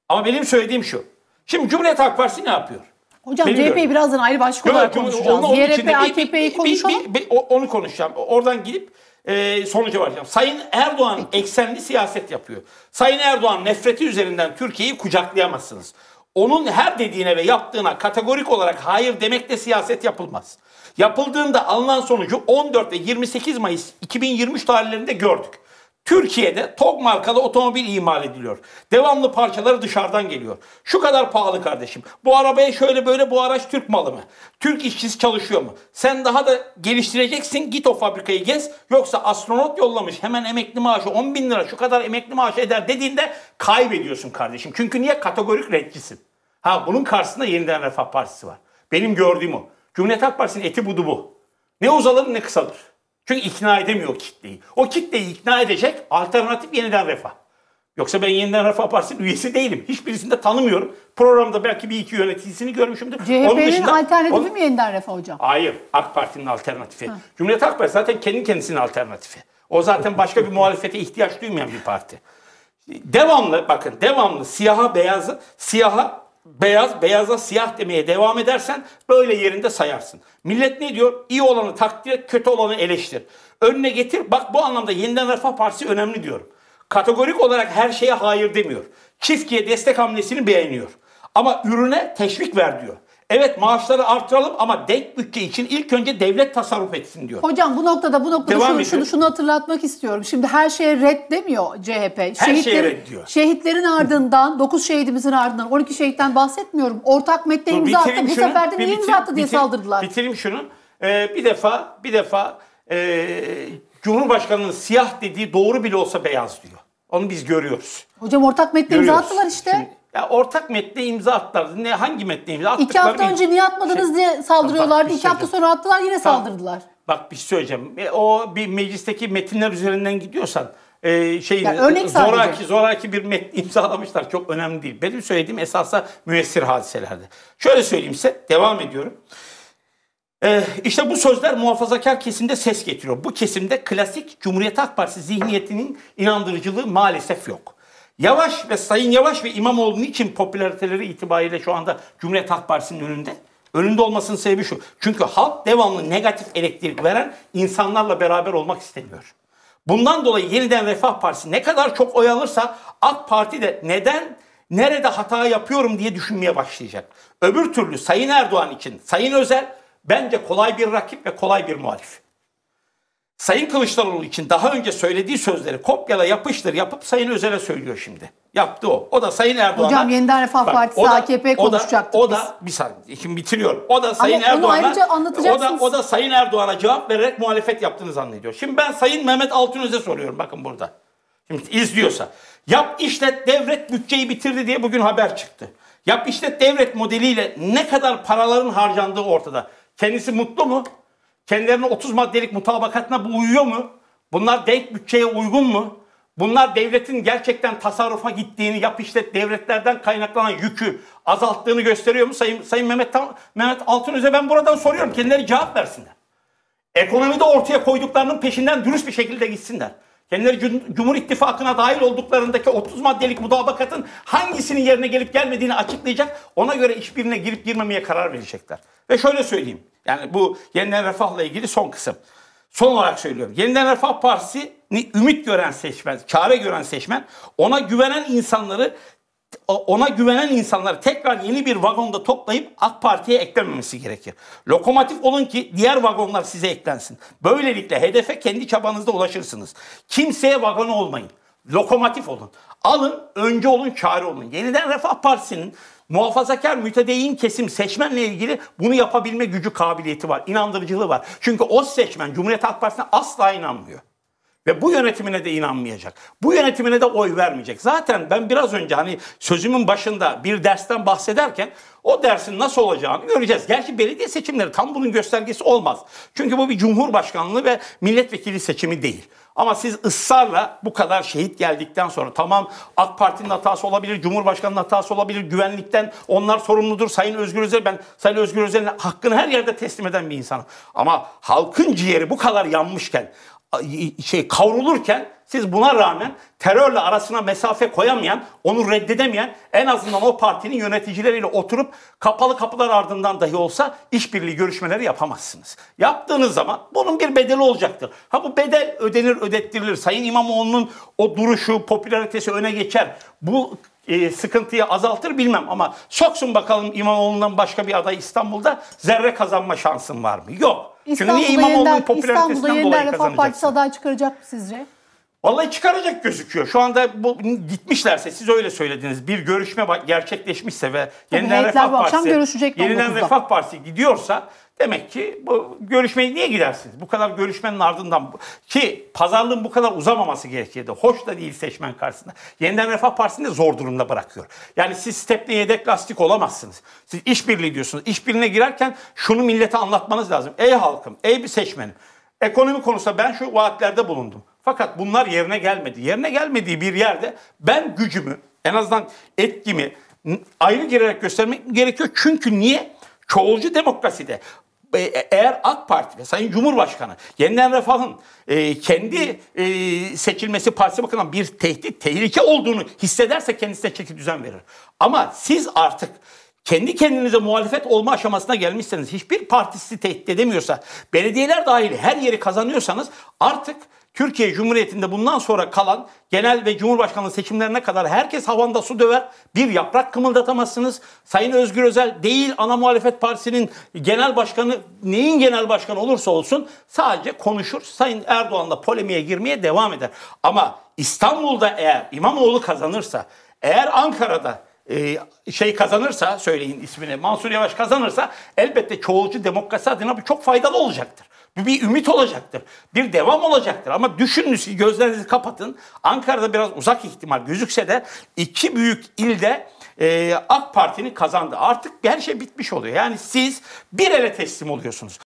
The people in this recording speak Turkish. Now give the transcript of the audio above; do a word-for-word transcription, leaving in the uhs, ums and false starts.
Ama benim söylediğim şu. Şimdi Cumhuriyet Halk Partisi ne yapıyor? Hocam C H P'yi birazdan ayrı başlık olarak konuşacağız. C H D P, A K P'yi konuşalım. Bir, bir, bir, onu konuşacağım. Oradan gidip e, sonuca varacağım. Sayın Erdoğan Peki. eksenli siyaset yapıyor. Sayın Erdoğan nefreti üzerinden Türkiye'yi kucaklayamazsınız. Onun her dediğine ve yaptığına kategorik olarak hayır demekle siyaset yapılmaz. Yapıldığında alınan sonucu on dört ve yirmi sekiz Mayıs iki bin yirmi üç tarihlerinde gördük. Türkiye'de TOG markalı otomobil imal ediliyor. Devamlı parçaları dışarıdan geliyor. Şu kadar pahalı kardeşim. Bu arabaya şöyle böyle, bu araç Türk malı mı? Türk işçisi çalışıyor mu? Sen daha da geliştireceksin, git o fabrikayı gez. Yoksa astronot yollamış, hemen emekli maaşı on bin lira, şu kadar emekli maaşı eder dediğinde kaybediyorsun kardeşim. Çünkü niye? Kategorik reddisin. Ha, bunun karşısında Yeniden Refah Partisi var. Benim gördüğüm o. Cumhuriyet Halk Partisi'nin eti budu bu. Ne uzalır ne kısalır. Çünkü ikna edemiyor kitleyi. O kitleyi ikna edecek alternatif Yeniden Refah. Yoksa ben Yeniden Refah Partisi'nin üyesi değilim. Hiçbirisini de tanımıyorum. Programda belki bir iki yöneticisini görmüşümdür. C H P'nin alternatifi on... mi Yeniden Refah hocam? Hayır. AK Parti'nin alternatifi. Ha. Cumhuriyet Halk Partisi zaten kendi kendisinin alternatifi. O zaten başka bir muhalefete ihtiyaç duymayan bir parti. Devamlı bakın devamlı siyaha beyazı, siyaha beyaz, beyaza siyah demeye devam edersen böyle yerinde sayarsın. Millet ne diyor? İyi olanı takdir et, kötü olanı eleştir. Önüne getir. Bak, bu anlamda Yeniden Refah Partisi önemli diyorum. Kategorik olarak her şeye hayır demiyor. Çiftçiye destek hamlesini beğeniyor. Ama ürüne teşvik ver diyor. Evet, maaşları artıralım ama denk bütçe için ilk önce devlet tasarruf etsin diyor. Hocam bu noktada bu noktada şunu, şunu, şunu hatırlatmak istiyorum. Şimdi her şeye red demiyor C H P. Her Şehitler, şeye red diyor. Şehitlerin ardından, dokuz şehidimizin ardından on iki şehitten bahsetmiyorum. Ortak metne imza attı. Bu şunu, sefer de niye imza attı diye bitir, saldırdılar. Bitireyim şunu. Ee, bir defa bir defa e, Cumhurbaşkanı'nın siyah dediği doğru bile olsa beyaz diyor. Onu biz görüyoruz. Hocam ortak metne imza attılar işte. Şimdi, ya ortak metne imza attılar. Ne, hangi metne imza attılar? İki hafta önce niye atmadınız şey, diye saldırıyorlardı. Bak, İki hafta sonra attılar, yine tamam. saldırdılar. Bak bir şey söyleyeceğim. O bir meclisteki metinler üzerinden gidiyorsan e, şey zoraki zoraki bir metni imzalamışlar. Çok önemli değil. Benim söylediğim esasında müessir hadiselerde. Şöyle söyleyeyim size. Devam ediyorum. Ee, işte bu sözler muhafazakar kesimde ses getiriyor. Bu kesimde klasik Cumhuriyet Halk Partisi zihniyetinin inandırıcılığı maalesef yok. Yavaş ve Sayın Yavaş ve İmamoğlu için popülariteleri itibariyle şu anda Cumhuriyet Halk Partisi'nin önünde. Önünde olmasının sebebi şu. Çünkü halk devamlı negatif elektrik veren insanlarla beraber olmak istemiyor. Bundan dolayı Yeniden Refah Partisi ne kadar çok oy alırsa AK Parti de neden, nerede hata yapıyorum diye düşünmeye başlayacak. Öbür türlü Sayın Erdoğan için Sayın Özel bence kolay bir rakip ve kolay bir muhalif. Sayın Kılıçdaroğlu için daha önce söylediği sözleri kopyala yapıştır yapıp Sayın Özel'e söylüyor şimdi. Yaptı o. O da Sayın Erdoğan'a... Hocam Yeniden Refah bak, Partisi da, A K P konuşacaktık O da, o da bir saniye, şimdi bitiriyorum. O da Sayın Erdoğan'a... O da, o da Sayın Erdoğan'a cevap vererek muhalefet yaptığını zannediyor. Şimdi ben Sayın Mehmet Altınöz'e soruyorum bakın burada. Şimdi izliyorsa. Yap işlet devret bütçeyi bitirdi diye bugün haber çıktı. Yap işlet devret modeliyle ne kadar paraların harcandığı ortada. Kendisi mutlu mu? Kendilerine otuz maddelik mutabakatına bu uyuyor mu? Bunlar denk bütçeye uygun mu? Bunlar devletin gerçekten tasarrufa gittiğini, yap işlet devletlerden kaynaklanan yükü azalttığını gösteriyor mu? Sayın, Sayın Mehmet, Mehmet Altınöz'e ben buradan soruyorum. Kendileri cevap versinler. Ekonomide ortaya koyduklarının peşinden dürüst bir şekilde gitsinler. Kendileri Cumhur İttifakı'na dahil olduklarındaki otuz maddelik mutabakatın hangisinin yerine gelip gelmediğini açıklayacak. Ona göre işbirine girip girmemeye karar verecekler. Ve şöyle söyleyeyim. Yani bu Yeniden Refah'la ilgili son kısım. Son olarak söylüyorum. Yeniden Refah Partisi'ni ümit gören seçmen, çare gören seçmen, ona güvenen insanları ona güvenen insanları tekrar yeni bir vagonda toplayıp AK Parti'ye eklememesi gerekir. Lokomotif olun ki diğer vagonlar size eklensin. Böylelikle hedefe kendi çabanızda ulaşırsınız. Kimseye vagonu olmayın. Lokomotif olun. Alın, önce olun, çare olun. Yeniden Refah Partisi'nin muhafazakar mütedeyyin kesim seçmenle ilgili bunu yapabilme gücü, kabiliyeti var. İnandırıcılığı var. Çünkü o seçmen Cumhuriyet Halk Partisi'ne asla inanmıyor. Ve bu yönetimine de inanmayacak. Bu yönetimine de oy vermeyecek. Zaten ben biraz önce hani sözümün başında bir dersten bahsederken o dersin nasıl olacağını göreceğiz. Gerçi belediye seçimleri tam bunun göstergesi olmaz. Çünkü bu bir cumhurbaşkanlığı ve milletvekili seçimi değil. Ama siz ısrarla bu kadar şehit geldikten sonra tamam AK Parti'nin hatası olabilir, Cumhurbaşkanı'nın hatası olabilir, güvenlikten onlar sorumludur. Sayın Özgür Özel, ben Sayın Özgür Özel'in hakkını her yerde teslim eden bir insanım. Ama halkın ciğeri bu kadar yanmışken şey kavrulurken siz buna rağmen terörle arasına mesafe koyamayan, onu reddedemeyen, en azından o partinin yöneticileriyle oturup kapalı kapılar ardından dahi olsa işbirliği görüşmeleri yapamazsınız. Yaptığınız zaman bunun bir bedeli olacaktır. Ha bu bedel ödenir, ödettirilir. Sayın İmamoğlu'nun o duruşu, popülaritesi öne geçer. Bu e, sıkıntıyı azaltır bilmem ama soksun bakalım İmamoğlu'ndan başka bir aday İstanbul'da, zerre kazanma şansın var mı? Yok. Çünkü niye İmamoğlu'nun popülaritesinden dolayı Refah Partisi kazanacaksın? aday çıkaracak mı sizce? Vallahi çıkaracak gözüküyor. Şu anda bu gitmişlerse, siz öyle söylediniz, bir görüşme gerçekleşmişse ve Tabii yeniden Refah Partisi, yeniden Refah Partisi gidiyorsa demek ki bu görüşmeye niye gidersiniz? Bu kadar görüşmenin ardından ki pazarlığın bu kadar uzamaması gerekirdi. Hoş da değil seçmen karşısında. Yeniden Refah Partisi'ni de zor durumda bırakıyor. Yani siz stepli yedek lastik olamazsınız. Siz işbirliği diyorsunuz. İşbirliğine girerken şunu millete anlatmanız lazım. Ey halkım, ey bir seçmenim. Ekonomi konusunda ben şu vaatlerde bulundum. Fakat bunlar yerine gelmedi. Yerine gelmediği bir yerde ben gücümü, en azından etkimi ayrı girerek göstermek gerekiyor. Çünkü niye? Çoğulcu demokraside eğer AK Parti ve Sayın Cumhurbaşkanı Yeniden Refah'ın e, kendi e, seçilmesi partisi bakımından bir tehdit, tehlike olduğunu hissederse kendisine çeki düzen verir. Ama siz artık kendi kendinize muhalefet olma aşamasına gelmişseniz, hiçbir partisi tehdit edemiyorsa, belediyeler dahil her yeri kazanıyorsanız artık Türkiye Cumhuriyeti'nde bundan sonra kalan genel ve cumhurbaşkanlığı seçimlerine kadar herkes havanda su döver, bir yaprak kımıldatamazsınız. Sayın Özgür Özel değil ana muhalefet partisinin genel başkanı, neyin genel başkanı olursa olsun sadece konuşur. Sayın Erdoğan'la polemiğe girmeye devam eder. Ama İstanbul'da eğer İmamoğlu kazanırsa, eğer Ankara'da Ee, şey kazanırsa, söyleyin ismini, Mansur Yavaş kazanırsa elbette çoğulcu demokrasi adına bu çok faydalı olacaktır. Bu bir ümit olacaktır. Bir devam olacaktır. Ama düşünün, gözlerinizi kapatın. Ankara'da biraz uzak ihtimal gözükse de iki büyük ilde e, AK Parti'nin kazandı. Artık her şey bitmiş oluyor. Yani siz bir ele teslim oluyorsunuz.